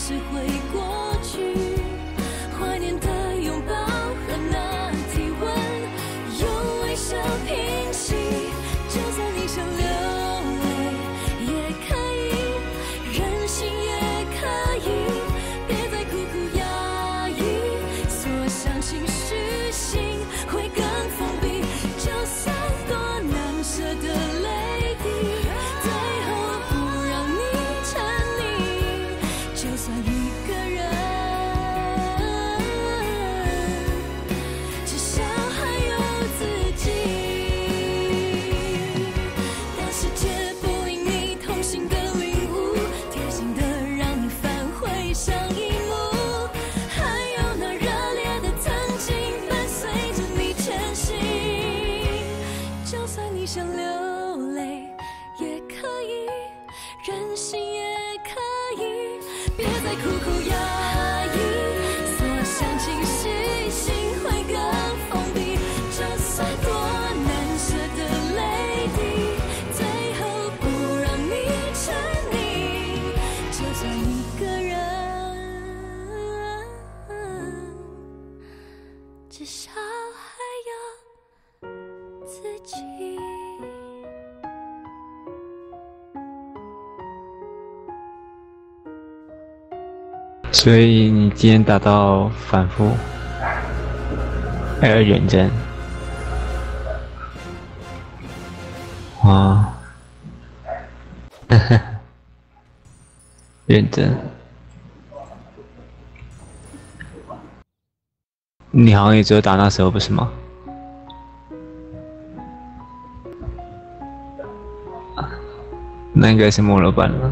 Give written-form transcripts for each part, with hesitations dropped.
是会过去。怀念的拥抱和那体温，用微笑平息。就算你想流泪也可以，任性也可以，别再苦苦压抑，所想情绪心会更封闭。就算多难舍的泪滴，最后不让你沉溺。就算一个人，至少还有自己。当世界不因你痛心的领悟，贴心的让你返回上一幕，还有那热烈的曾经伴随着你前行。就算你想流泪也可以，任性也可以，别再苦苦压抑，所想情绪心会更封闭。就算多难舍的泪滴，最后不让你沉溺。就算一个人，至少还有自己。 所以你今天达到反复2认真，哇，认真。你好像也只有打那时候不是吗？那应该是末了版了。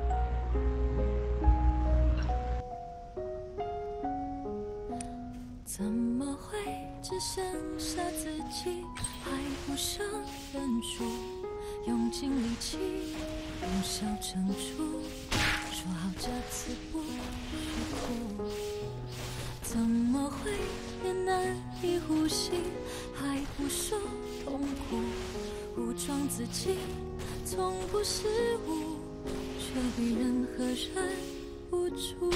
怎么会只剩下自己，还不想认输，用尽力气，用笑撑住，说好这次不许哭。怎么会连难以呼吸，还不说痛苦，武装自己，从不失误，却比任何人无助。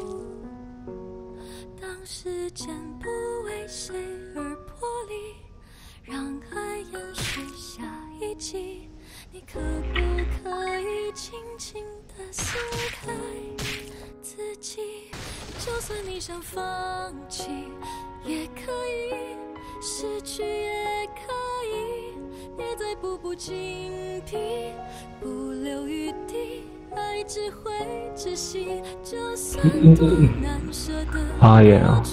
当时间不为谁而破离，让爱延续下一季，你可不可以轻轻地松开自己？就算你想放弃也可以，失去也可以，别再步步紧逼，不留余地，爱只会窒息。就算多难舍的好远哦。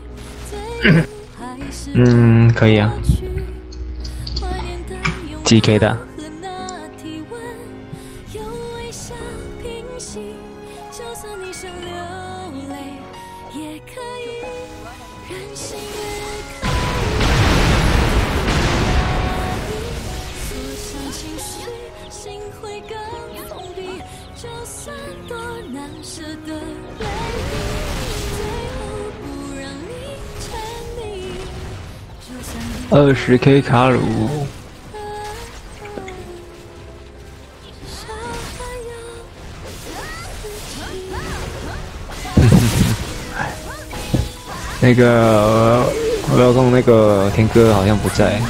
可以啊。GK 的。就算你想流泪也可以，任性也可以，所想情绪心会更封闭。就算多难舍的泪滴，最后不让你沉溺。就算 20K 卡鲁。那个我老公那个天哥好像不在。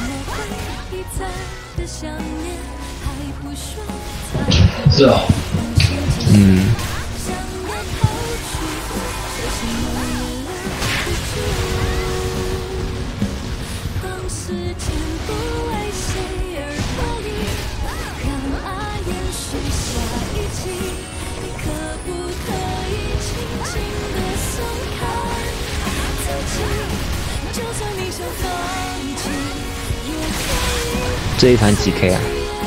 是哦。 这一团几 K 啊？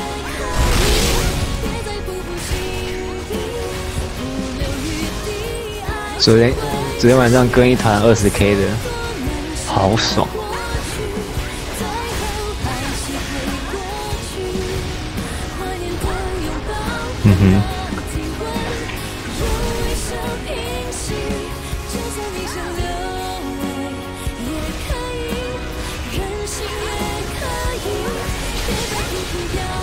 昨天晚上跟一团20K 的，好爽。 任性也可以，别再苦苦压